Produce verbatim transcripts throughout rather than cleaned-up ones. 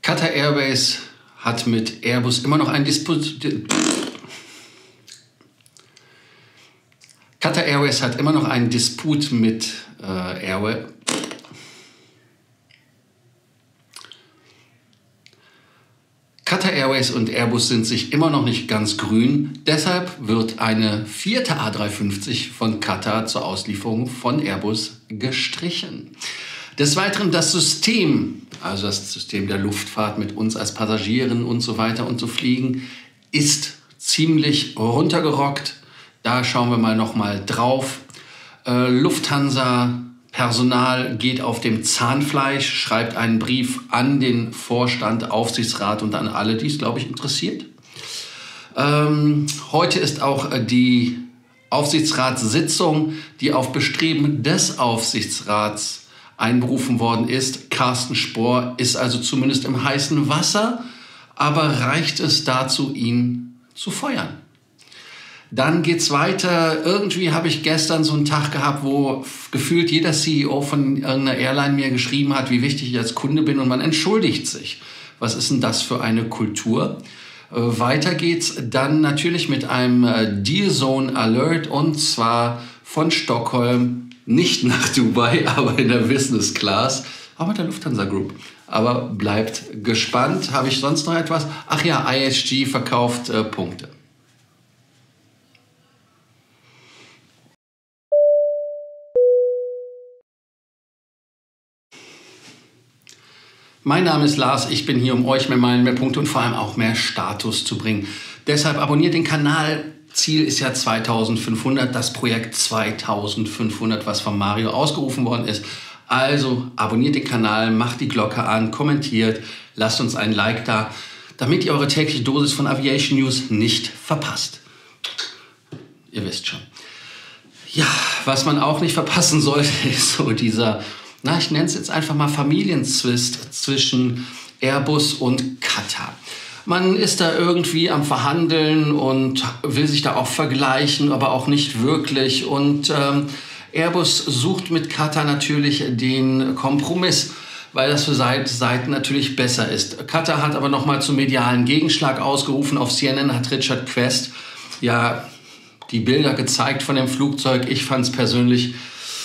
Qatar Airways hat mit Airbus immer noch einen Disput. Qatar Airways hat immer noch einen Disput mit äh, Airway. Qatar Airways und Airbus sind sich immer noch nicht ganz grün. Deshalb wird eine vierte A drei fünfzig von Qatar zur Auslieferung von Airbus gestrichen. Des Weiteren das System, also das System der Luftfahrt mit uns als Passagieren und so weiter und so fliegen, ist ziemlich runtergerockt. Da schauen wir mal noch mal drauf. Äh, Lufthansa Personal geht auf dem Zahnfleisch, schreibt einen Brief an den Vorstand, Aufsichtsrat und an alle, die es, glaube ich, interessiert. Ähm, heute ist auch die Aufsichtsratssitzung, die auf Bestreben des Aufsichtsrats einberufen worden ist. Carsten Spohr ist also zumindest im heißen Wasser, aber reicht es dazu, ihn zu feuern? Dann geht's weiter. Irgendwie habe ich gestern so einen Tag gehabt, wo gefühlt jeder C E O von irgendeiner Airline mir geschrieben hat, wie wichtig ich als Kunde bin, und man entschuldigt sich. Was ist denn das für eine Kultur? Äh, weiter geht's dann natürlich mit einem äh, Deal Zone Alert, und zwar von Stockholm, nicht nach Dubai, aber in der Business Class, aber mit der Lufthansa Group. Aber bleibt gespannt. Habe ich sonst noch etwas? Ach ja, I S G verkauft äh, Punkte. Mein Name ist Lars, ich bin hier, um euch mehr Meilen, mehr Punkte und vor allem auch mehr Status zu bringen. Deshalb abonniert den Kanal. Ziel ist ja zweitausendfünfhundert, das Projekt zweitausendfünfhundert, was von Mario ausgerufen worden ist. Also abonniert den Kanal, macht die Glocke an, kommentiert, lasst uns ein Like da, damit ihr eure tägliche Dosis von Aviation News nicht verpasst. Ihr wisst schon. Ja, was man auch nicht verpassen sollte, ist so dieser... Na, ich nenne es jetzt einfach mal Familienzwist zwischen Airbus und Qatar. Man ist da irgendwie am Verhandeln und will sich da auch vergleichen, aber auch nicht wirklich. Und ähm, Airbus sucht mit Qatar natürlich den Kompromiss, weil das für beide Seiten natürlich besser ist. Qatar hat aber nochmal zum medialen Gegenschlag ausgerufen. Auf C N N hat Richard Quest ja die Bilder gezeigt von dem Flugzeug. Ich fand es persönlich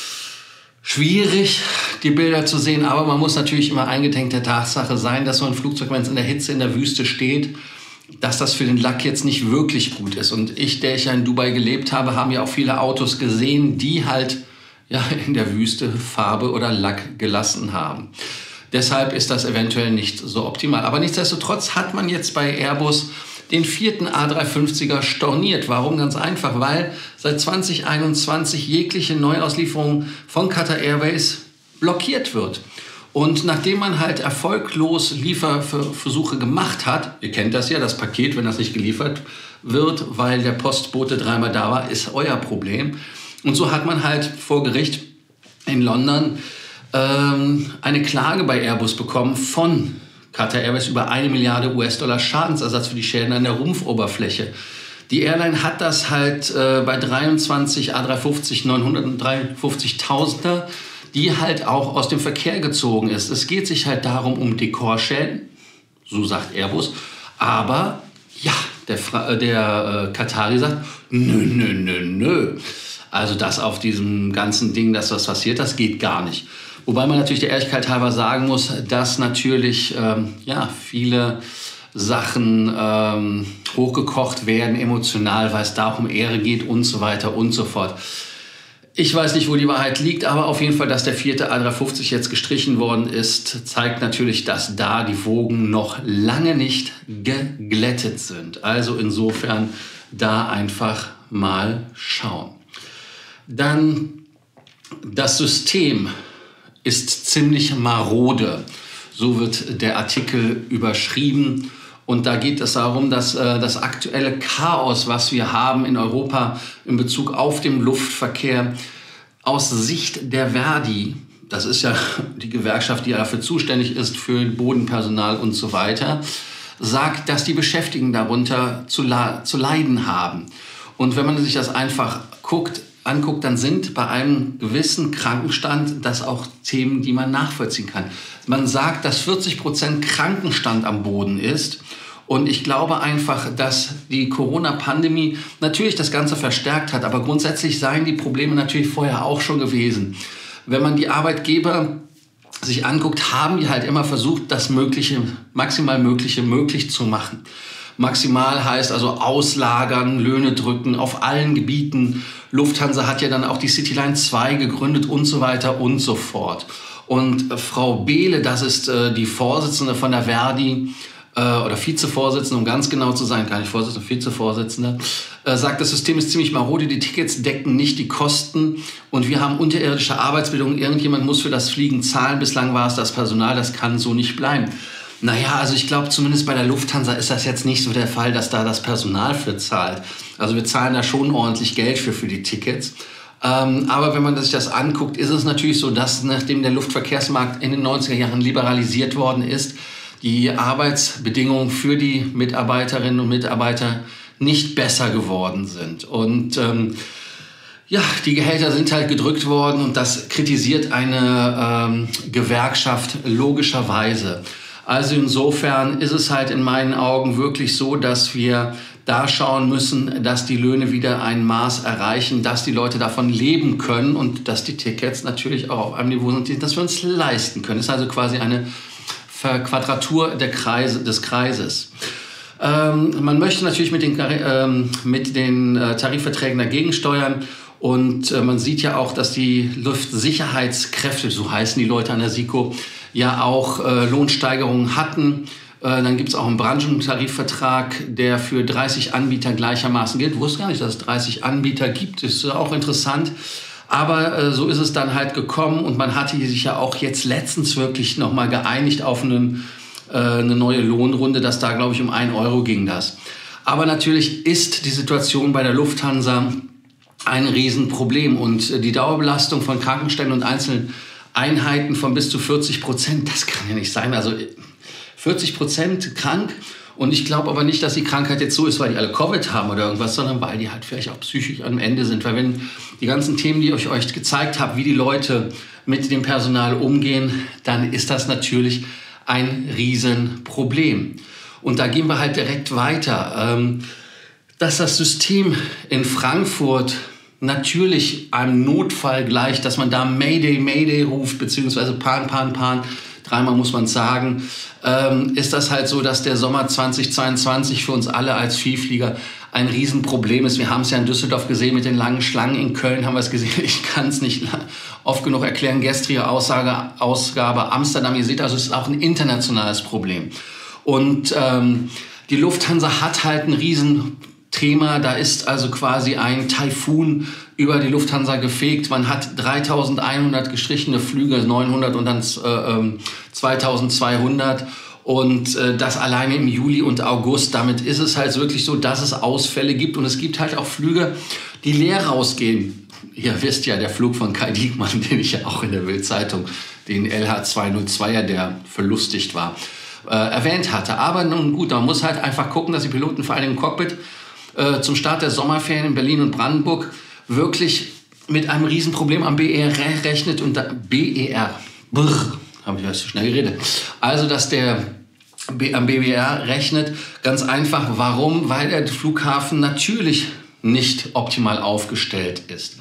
schwierig, die Bilder zu sehen, aber man muss natürlich immer eingedenk der Tatsache sein, dass so ein Flugzeug, wenn es in der Hitze in der Wüste steht, dass das für den Lack jetzt nicht wirklich gut ist. Und ich, der ich ja in Dubai gelebt habe, haben ja auch viele Autos gesehen, die halt ja in der Wüste Farbe oder Lack gelassen haben. Deshalb ist das eventuell nicht so optimal. Aber nichtsdestotrotz hat man jetzt bei Airbus den vierten A drei fünfziger storniert. Warum? Ganz einfach, weil seit zwanzig einundzwanzig jegliche Neuauslieferung von Qatar Airways blockiert wird. Und nachdem man halt erfolglos Lieferversuche gemacht hat, ihr kennt das ja, das Paket, wenn das nicht geliefert wird, weil der Postbote dreimal da war, ist euer Problem. Und so hat man halt vor Gericht in London ähm, eine Klage bei Airbus bekommen von Qatar Airways über eine Milliarde U S-Dollar Schadensersatz für die Schäden an der Rumpfoberfläche. Die Airline hat das halt äh, bei dreiundzwanzig A drei fünfzig neunhundertdreiundfünfzigtausender, die halt auch aus dem Verkehr gezogen ist. Es geht sich halt darum, um Dekorschäden, so sagt Airbus, aber ja, der, Fra der äh, Qatari sagt, nö, nö, nö, nö. Also das auf diesem ganzen Ding, dass was passiert, das geht gar nicht. Wobei man natürlich der Ehrlichkeit halber sagen muss, dass natürlich ähm, ja, viele Sachen ähm, hochgekocht werden, emotional, weil es da auch um Ehre geht und so weiter und so fort. Ich weiß nicht, wo die Wahrheit liegt, aber auf jeden Fall, dass der vierte A drei fünfzig jetzt gestrichen worden ist, zeigt natürlich, dass da die Wogen noch lange nicht geglättet sind. Also insofern da einfach mal schauen. Dann das System ist ziemlich marode. So wird der Artikel überschrieben. Und da geht es darum, dass äh, das aktuelle Chaos, was wir haben in Europa in Bezug auf den Luftverkehr, aus Sicht der Verdi, das ist ja die Gewerkschaft, die dafür zuständig ist, für Bodenpersonal und so weiter, sagt, dass die Beschäftigten darunter zu, zu leiden haben. Und wenn man sich das einfach guckt, anguckt, dann sind bei einem gewissen Krankenstand das auch Themen, die man nachvollziehen kann. Man sagt, dass vierzig Prozent Krankenstand am Boden ist. Und ich glaube einfach, dass die Corona-Pandemie natürlich das Ganze verstärkt hat. Aber grundsätzlich seien die Probleme natürlich vorher auch schon gewesen. Wenn man die Arbeitgeber sich anguckt, haben die halt immer versucht, das Mögliche, maximal Mögliche möglich zu machen. Maximal heißt also auslagern, Löhne drücken auf allen Gebieten. Lufthansa hat ja dann auch die Cityline zwei gegründet und so weiter und so fort. Und äh, Frau Behle, das ist äh, die Vorsitzende von der Verdi, oder Vizevorsitzende, um ganz genau zu sein, gar nicht Vorsitzende, Vizevorsitzende, äh, sagt, das System ist ziemlich marode, die Tickets decken nicht die Kosten und wir haben unterirdische Arbeitsbedingungen, irgendjemand muss für das Fliegen zahlen, bislang war es das Personal, das kann so nicht bleiben. Naja, also ich glaube, zumindest bei der Lufthansa ist das jetzt nicht so der Fall, dass da das Personal für zahlt. Also wir zahlen da schon ordentlich Geld für, für die Tickets. Ähm, aber wenn man sich das anguckt, ist es natürlich so, dass nachdem der Luftverkehrsmarkt in den neunziger Jahren liberalisiert worden ist, die Arbeitsbedingungen für die Mitarbeiterinnen und Mitarbeiter nicht besser geworden sind. Und ähm, ja, die Gehälter sind halt gedrückt worden und das kritisiert eine ähm, Gewerkschaft logischerweise. Also insofern ist es halt in meinen Augen wirklich so, dass wir da schauen müssen, dass die Löhne wieder ein Maß erreichen, dass die Leute davon leben können und dass die Tickets natürlich auch auf einem Niveau sind, dass wir uns leisten können. Es ist also quasi eine Quadratur der Kreise, des Kreises. Ähm, man möchte natürlich mit den, ähm, mit den äh, Tarifverträgen dagegen steuern und äh, man sieht ja auch, dass die Luftsicherheitskräfte, so heißen die Leute an der SIKO, ja auch äh, Lohnsteigerungen hatten. Äh, dann gibt es auch einen Branchentarifvertrag, der für dreißig Anbieter gleichermaßen gilt. Ich wusste gar nicht, dass es dreißig Anbieter gibt, das ist auch interessant. Aber äh, so ist es dann halt gekommen und man hatte sich ja auch jetzt letztens wirklich nochmal geeinigt auf einen, äh, eine neue Lohnrunde, dass da, glaube ich, um ein Euro ging das. Aber natürlich ist die Situation bei der Lufthansa ein Riesenproblem und äh, die Dauerbelastung von Krankenständen und einzelnen Einheiten von bis zu vierzig Prozent, das kann ja nicht sein. Also vierzig Prozent krank. Und ich glaube aber nicht, dass die Krankheit jetzt so ist, weil die alle Covid haben oder irgendwas, sondern weil die halt vielleicht auch psychisch am Ende sind. Weil wenn die ganzen Themen, die ich euch gezeigt habe, wie die Leute mit dem Personal umgehen, dann ist das natürlich ein Riesenproblem. Und da gehen wir halt direkt weiter. Dass das System in Frankfurt natürlich einem Notfall gleicht, dass man da Mayday, Mayday ruft, beziehungsweise Pan, Pan, Pan, dreimal muss man sagen, ähm, ist das halt so, dass der Sommer zweitausendzweiundzwanzig für uns alle als Vielflieger ein Riesenproblem ist. Wir haben es ja in Düsseldorf gesehen mit den langen Schlangen, in Köln haben wir es gesehen, ich kann es nicht oft genug erklären, gestrige Aussage, Ausgabe Amsterdam, ihr seht also, es ist auch ein internationales Problem. Und ähm, die Lufthansa hat halt ein Riesenthema, da ist also quasi ein Taifun über die Lufthansa gefegt. Man hat dreitausendeinhundert gestrichene Flüge, neunhundert und dann äh, zweitausendzweihundert. Und äh, das alleine im Juli und August. Damit ist es halt wirklich so, dass es Ausfälle gibt. Und es gibt halt auch Flüge, die leer rausgehen. Ihr wisst ja, der Flug von Kai Diekmann, den ich ja auch in der Bild-Zeitung, den L H zweihundertzweier, der verlustigt war, äh, erwähnt hatte. Aber nun gut, man muss halt einfach gucken, dass die Piloten vor allem im Cockpit äh, zum Start der Sommerferien in Berlin und Brandenburg wirklich mit einem Riesenproblem am B E R rechnet und da, B E R, brr, habe ich ja zu schnell geredet. Also, dass der B, am B E R rechnet, ganz einfach. Warum? Weil der Flughafen natürlich nicht optimal aufgestellt ist.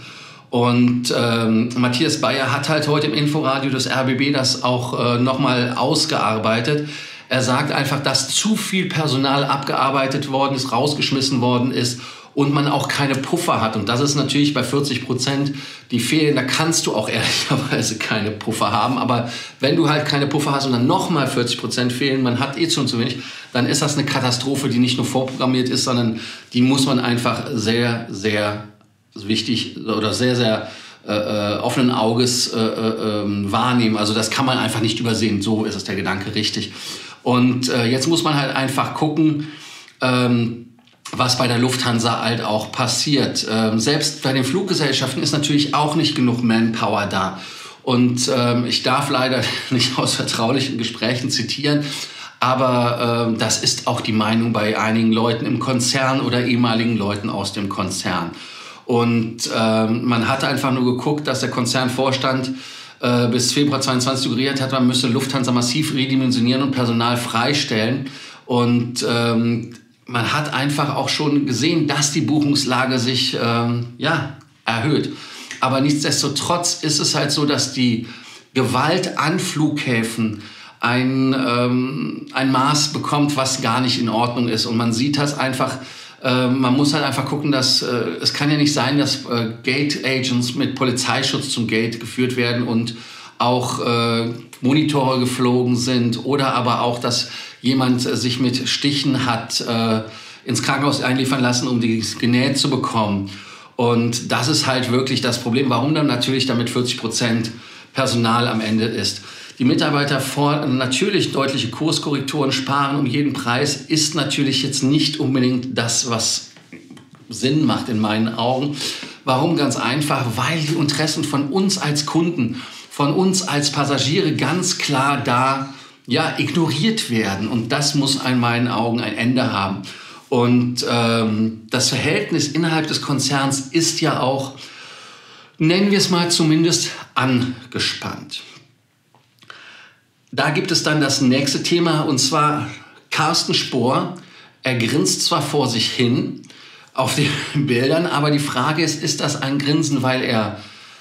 Und ähm, Matthias Bayer hat halt heute im Inforadio des R B B das auch äh, nochmal ausgearbeitet. Er sagt einfach, dass zu viel Personal abgearbeitet worden ist, rausgeschmissen worden ist und man auch keine Puffer hat. Und das ist natürlich bei vierzig Prozent, die fehlen. Da kannst du auch ehrlicherweise keine Puffer haben. Aber wenn du halt keine Puffer hast und dann nochmal vierzig Prozent fehlen, man hat eh schon zu wenig, dann ist das eine Katastrophe, die nicht nur vorprogrammiert ist, sondern die muss man einfach sehr, sehr wichtig oder sehr, sehr äh, offenen Auges äh, äh, wahrnehmen. Also das kann man einfach nicht übersehen. So ist es der Gedanke richtig. Und äh, jetzt muss man halt einfach gucken, ähm, was bei der Lufthansa halt auch passiert. Ähm, selbst bei den Fluggesellschaften ist natürlich auch nicht genug Manpower da. Und ähm, ich darf leider nicht aus vertraulichen Gesprächen zitieren, aber ähm, das ist auch die Meinung bei einigen Leuten im Konzern oder ehemaligen Leuten aus dem Konzern. Und ähm, man hat einfach nur geguckt, dass der Konzernvorstand äh, bis Februar zweiundzwanzig suggeriert hat, man müsse Lufthansa massiv redimensionieren und Personal freistellen. Und ähm, man hat einfach auch schon gesehen, dass die Buchungslage sich ähm, ja, erhöht. Aber nichtsdestotrotz ist es halt so, dass die Gewalt an Flughäfen ein, ähm, ein Maß bekommt, was gar nicht in Ordnung ist. Und man sieht das einfach, äh, man muss halt einfach gucken, dass äh, es kann ja nicht sein, dass äh, Gate-Agents mit Polizeischutz zum Gate geführt werden und auch äh, Monitore geflogen sind oder aber auch, dass jemand äh, sich mit Stichen hat äh, ins Krankenhaus einliefern lassen, um die genäht zu bekommen. Und das ist halt wirklich das Problem, warum dann natürlich damit vierzig Prozent Personal am Ende ist. Die Mitarbeiter fordern natürlich deutliche Kurskorrekturen, sparen um jeden Preis, ist natürlich jetzt nicht unbedingt das, was Sinn macht in meinen Augen. Warum? Ganz einfach, weil die Interessen von uns als Kunden, von uns als Passagiere ganz klar da ja, ignoriert werden. Und das muss in meinen Augen ein Ende haben. Und ähm, das Verhältnis innerhalb des Konzerns ist ja auch, nennen wir es mal zumindest, angespannt. Da gibt es dann das nächste Thema, und zwar Carsten Spohr. Er grinst zwar vor sich hin auf den Bildern, aber die Frage ist, ist das ein Grinsen, weil er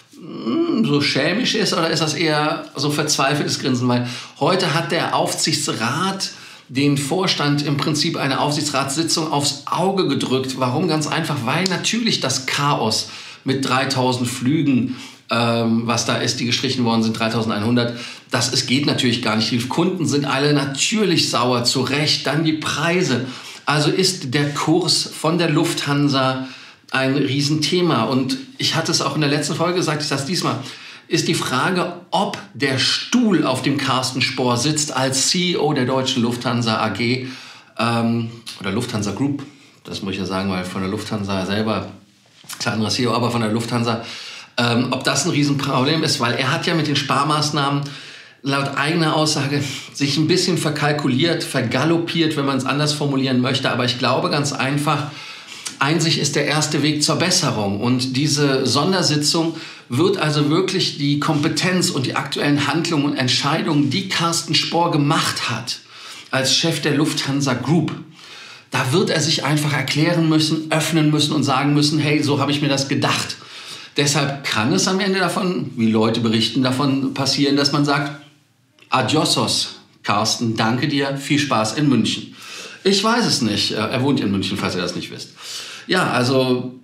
mh, so schelmisch ist, oder ist das eher so verzweifeltes Grinsen? Weil heute hat der Aufsichtsrat den Vorstand im Prinzip eine Aufsichtsratssitzung aufs Auge gedrückt. Warum? Ganz einfach, weil natürlich das Chaos mit dreitausend Flügen, ähm, was da ist, die gestrichen worden sind, dreitausendeinhundert, das es geht natürlich gar nicht. Die Kunden sind alle natürlich sauer, zu Recht. Dann die Preise. Also ist der Kurs von der Lufthansa ein Riesenthema. Und ich hatte es auch in der letzten Folge gesagt, ich sage es diesmal, ist die Frage, ob der Stuhl, auf dem Carsten Spohr sitzt, als C E O der Deutschen Lufthansa A G ähm, oder Lufthansa Group, das muss ich ja sagen, weil von der Lufthansa selber ist ein anderer C E O, aber von der Lufthansa, ähm, ob das ein Riesenproblem ist, weil er hat ja mit den Sparmaßnahmen laut eigener Aussage sich ein bisschen verkalkuliert, vergaloppiert, wenn man es anders formulieren möchte. Aber ich glaube ganz einfach, Einsicht ist der erste Weg zur Besserung. Und diese Sondersitzung wird also wirklich die Kompetenz und die aktuellen Handlungen und Entscheidungen, die Carsten Spohr gemacht hat als Chef der Lufthansa Group, da wird er sich einfach erklären müssen, öffnen müssen und sagen müssen, hey, so habe ich mir das gedacht. Deshalb kann es am Ende davon, wie Leute berichten, davon passieren, dass man sagt, Adiosos, Carsten, danke dir, viel Spaß in München. Ich weiß es nicht. Er wohnt in München, falls ihr das nicht wisst. Ja, also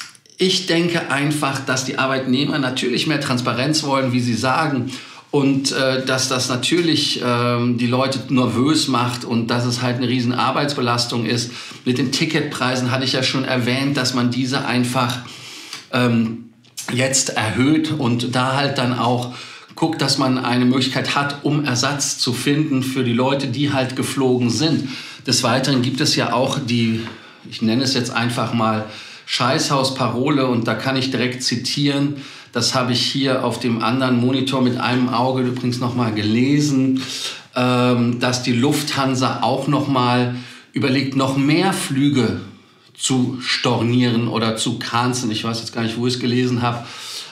ich denke einfach, dass die Arbeitnehmer natürlich mehr Transparenz wollen, wie sie sagen. Und äh, dass das natürlich äh, die Leute nervös macht und dass es halt eine riesen Arbeitsbelastung ist. Mit den Ticketpreisen hatte ich ja schon erwähnt, dass man diese einfach ähm, jetzt erhöht und da halt dann auch guckt, dass man eine Möglichkeit hat, um Ersatz zu finden für die Leute, die halt geflogen sind. Des Weiteren gibt es ja auch die, ich nenne es jetzt einfach mal Scheißhausparole, und da kann ich direkt zitieren. Das habe ich hier auf dem anderen Monitor mit einem Auge übrigens nochmal gelesen, ähm, dass die Lufthansa auch nochmal überlegt, noch mehr Flüge zu stornieren oder zu canceln. Ich weiß jetzt gar nicht, wo ich es gelesen habe.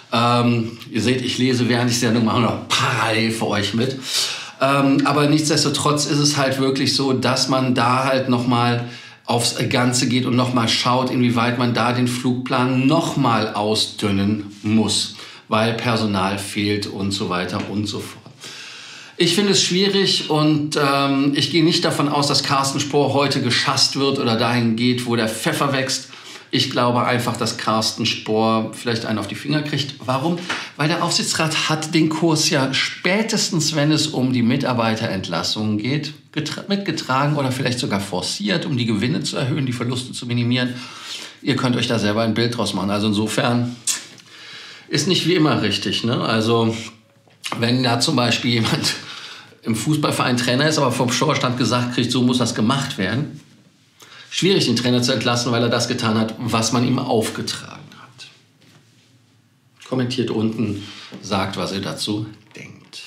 Ähm, ihr seht, ich lese, während ich es ja noch noch parallel für euch mit. Ähm, aber nichtsdestotrotz ist es halt wirklich so, dass man da halt nochmal aufs Ganze geht und nochmal schaut, inwieweit man da den Flugplan nochmal ausdünnen muss, weil Personal fehlt und so weiter und so fort. Ich finde es schwierig und ähm, ich gehe nicht davon aus, dass Carsten Spohr heute geschasst wird oder dahin geht, wo der Pfeffer wächst. Ich glaube einfach, dass Carsten Spohr vielleicht einen auf die Finger kriegt. Warum? Weil der Aufsichtsrat hat den Kurs ja spätestens, wenn es um die Mitarbeiterentlassungen geht, mitgetragen oder vielleicht sogar forciert, um die Gewinne zu erhöhen, die Verluste zu minimieren. Ihr könnt euch da selber ein Bild draus machen. Also insofern ist nicht wie immer richtig, ne? Also wenn da zum Beispiel jemand im Fußballverein Trainer ist, aber vom Vorstand gesagt kriegt, so muss das gemacht werden, schwierig, den Trainer zu entlassen, weil er das getan hat, was man ihm aufgetragen hat. Kommentiert unten, sagt, was ihr dazu denkt.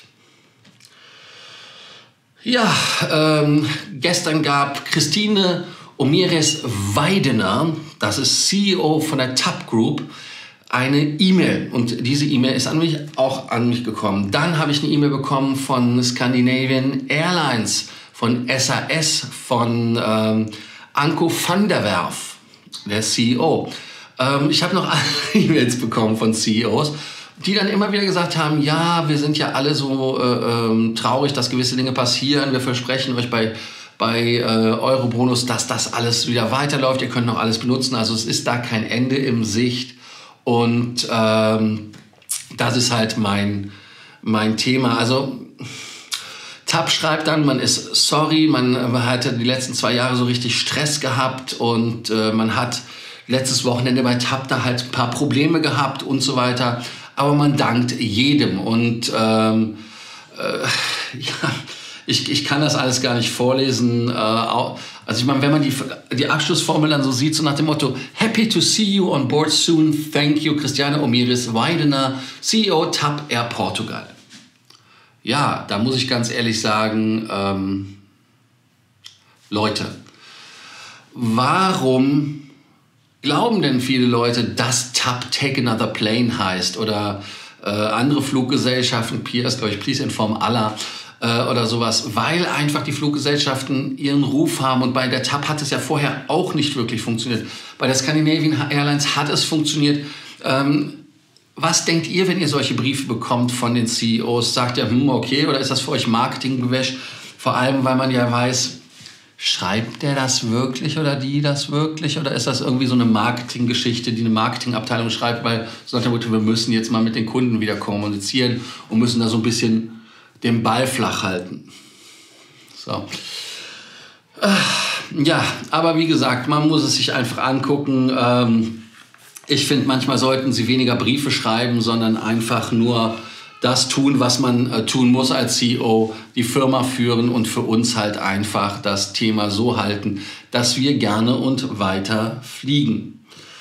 Ja, ähm, gestern gab Christine Omieres Weidener, das ist C E O von der T A P Group, eine E-Mail. Und diese E-Mail ist an mich, auch an mich gekommen. Dann habe ich eine E-Mail bekommen von Scandinavian Airlines, von S A S, von ähm, Anko van der Werf, der C E O. Ähm, ich habe noch E-Mails bekommen von C E Os, die dann immer wieder gesagt haben, ja, wir sind ja alle so äh, ähm, traurig, dass gewisse Dinge passieren. Wir versprechen euch bei, bei äh, Eurobonus, dass das alles wieder weiterläuft. Ihr könnt noch alles benutzen. Also es ist da kein Ende im Sicht. Und ähm, das ist halt mein, mein Thema. Also T A P schreibt dann, man ist sorry, man hatte die letzten zwei Jahre so richtig Stress gehabt und äh, man hat letztes Wochenende bei T A P da halt ein paar Probleme gehabt und so weiter. Aber man dankt jedem. Und ähm, äh, ja, ich, ich kann das alles gar nicht vorlesen. Äh, also ich meine, wenn man die, die Abschlussformel dann so sieht, so nach dem Motto Happy to see you on board soon. Thank you, Christiane Omiris Weidener, C E O T A P Air Portugal. Ja, da muss ich ganz ehrlich sagen, ähm, Leute, warum glauben denn viele Leute, dass T A P Take Another Plane heißt oder äh, andere Fluggesellschaften, P S, glaube ich, Please Inform Allah äh, oder sowas, weil einfach die Fluggesellschaften ihren Ruf haben und bei der T A P hat es ja vorher auch nicht wirklich funktioniert. Bei der Scandinavian Airlines hat es funktioniert. Ähm, was denkt ihr, wenn ihr solche Briefe bekommt von den C E Os? Sagt ihr, hm, okay, oder ist das für euch Marketinggewäsch? Vor allem, weil man ja weiß, schreibt der das wirklich oder die das wirklich? Oder ist das irgendwie so eine Marketinggeschichte, die eine Marketingabteilung schreibt, weil so nach dem Motto, wir müssen jetzt mal mit den Kunden wieder kommunizieren und müssen da so ein bisschen den Ball flach halten. So. Ja, aber wie gesagt, man muss es sich einfach angucken. Ähm, ich finde, manchmal sollten sie weniger Briefe schreiben, sondern einfach nur das tun, was man äh, tun muss als C E O, die Firma führen und für uns halt einfach das Thema so halten, dass wir gerne und weiter fliegen.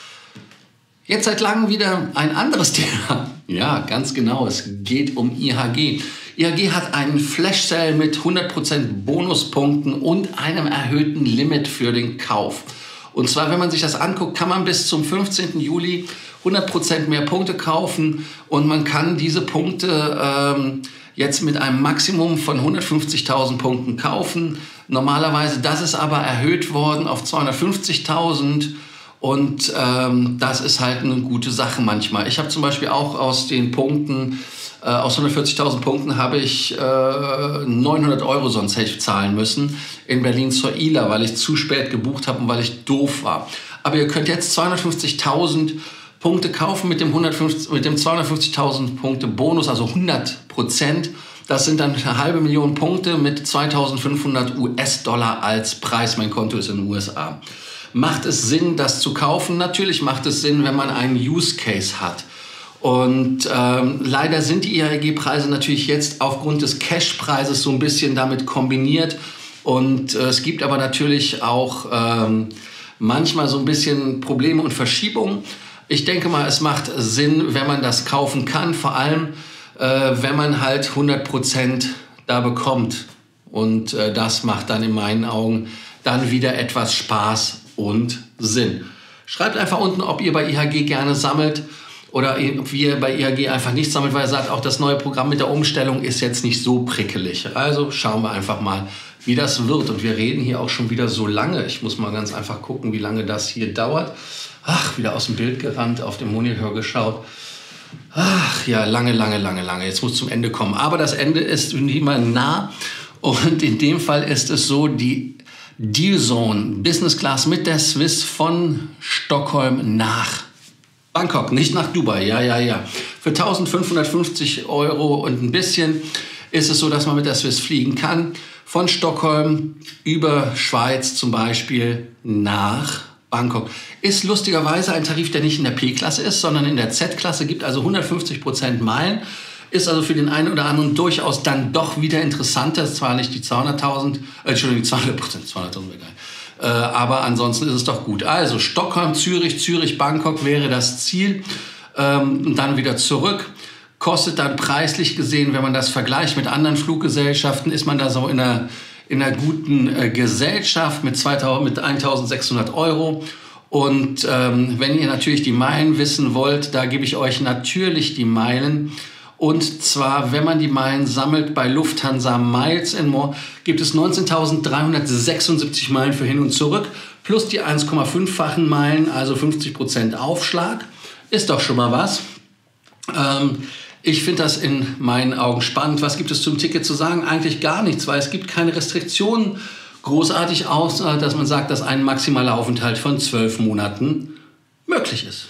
Jetzt seit langem wieder ein anderes Thema. Ja, ganz genau, es geht um I H G. I H G hat einen Flash-Sale mit hundert Prozent Bonuspunkten und einem erhöhten Limit für den Kauf. Und zwar, wenn man sich das anguckt, kann man bis zum fünfzehnten Juli hundert Prozent mehr Punkte kaufen und man kann diese Punkte ähm, jetzt mit einem Maximum von hundertfünfzigtausend Punkten kaufen. Normalerweise, das ist aber erhöht worden auf zweihundertfünfzigtausend und ähm, das ist halt eine gute Sache manchmal. Ich habe zum Beispiel auch aus den Punkten, äh, aus hundertvierzigtausend Punkten habe ich äh, neunhundert Euro sonst hätte ich zahlen müssen in Berlin zur I L A, weil ich zu spät gebucht habe und weil ich doof war. Aber ihr könnt jetzt zweihundertfünfzigtausend Punkte kaufen mit dem, hundertfünfzig, mit dem zweihundertfünfzigtausend Punkte Bonus, also hundert Prozent. Das sind dann eine halbe Million Punkte mit zweitausendfünfhundert U S-Dollar als Preis. Mein Konto ist in den U S A. Macht es Sinn, das zu kaufen? Natürlich macht es Sinn, wenn man einen Use Case hat. Und ähm, leider sind die I H G-Preise natürlich jetzt aufgrund des Cash-Preises so ein bisschen damit kombiniert. Und äh, es gibt aber natürlich auch ähm, manchmal so ein bisschen Probleme und Verschiebungen. Ich denke mal, es macht Sinn, wenn man das kaufen kann, vor allem, äh, wenn man halt hundert Prozent da bekommt. Und äh, das macht dann in meinen Augen dann wieder etwas Spaß und Sinn. Schreibt einfach unten, ob ihr bei I H G gerne sammelt oder ob ihr bei I H G einfach nicht sammelt, weil ihr sagt, auch das neue Programm mit der Umstellung ist jetzt nicht so prickelig. Also schauen wir einfach mal, wie das wird. Und wir reden hier auch schon wieder so lange. Ich muss mal ganz einfach gucken, wie lange das hier dauert. Ach, wieder aus dem Bild gerannt, auf dem Monitor geschaut. Ach ja, lange, lange, lange, lange. Jetzt muss zum Ende kommen. Aber das Ende ist immer nah. Und in dem Fall ist es so, die Dealzone Business Class mit der Swiss von Stockholm nach Bangkok, nicht nach Dubai. Ja, ja, ja. Für eintausendfünfhundertfünfzig Euro und ein bisschen ist es so, dass man mit der Swiss fliegen kann. Von Stockholm über Schweiz zum Beispiel nach Bangkok. Ist lustigerweise ein Tarif, der nicht in der P-Klasse ist, sondern in der Z-Klasse, gibt also hundertfünfzig Prozent Meilen. Ist also für den einen oder anderen durchaus dann doch wieder interessanter. Zwar nicht die zweihunderttausend, äh, Entschuldigung, die zweihundert Prozent, zweihunderttausend wäre geil. Äh, aber ansonsten ist es doch gut. Also Stockholm, Zürich, Zürich, Bangkok wäre das Ziel. Ähm, und dann wieder zurück. Kostet dann preislich gesehen, wenn man das vergleicht mit anderen Fluggesellschaften, ist man da so in einer, in einer guten äh, Gesellschaft mit, zweitausend, mit eintausendsechshundert Euro. Und ähm, wenn ihr natürlich die Meilen wissen wollt, da gebe ich euch natürlich die Meilen. Und zwar, wenn man die Meilen sammelt bei Lufthansa Miles and More, gibt es neunzehntausenddreihundertsechsundsiebzig Meilen für hin und zurück, plus die eins Komma fünf-fachen Meilen, also fünfzig Prozent Aufschlag. Ist doch schon mal was. Ähm, ich finde das in meinen Augen spannend. Was gibt es zum Ticket zu sagen? Eigentlich gar nichts, weil es gibt keine Restriktionen großartig, außer dass man sagt, dass ein maximaler Aufenthalt von zwölf Monaten möglich ist.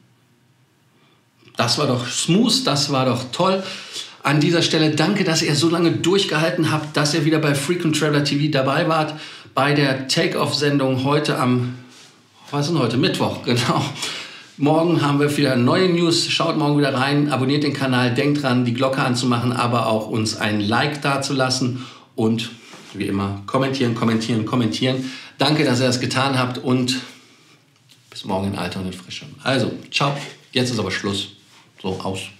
Das war doch smooth, das war doch toll. An dieser Stelle danke, dass ihr so lange durchgehalten habt, dass ihr wieder bei Frequent Traveler T V dabei wart, bei der Take-Off-Sendung heute am, was ist denn heute? Mittwoch, genau. Morgen haben wir wieder neue News. Schaut morgen wieder rein, abonniert den Kanal, denkt dran, die Glocke anzumachen, aber auch uns ein Like dazulassen und wie immer kommentieren, kommentieren, kommentieren. Danke, dass ihr das getan habt und bis morgen in Alter und in Frische. Also, ciao. Jetzt ist aber Schluss. So, aus.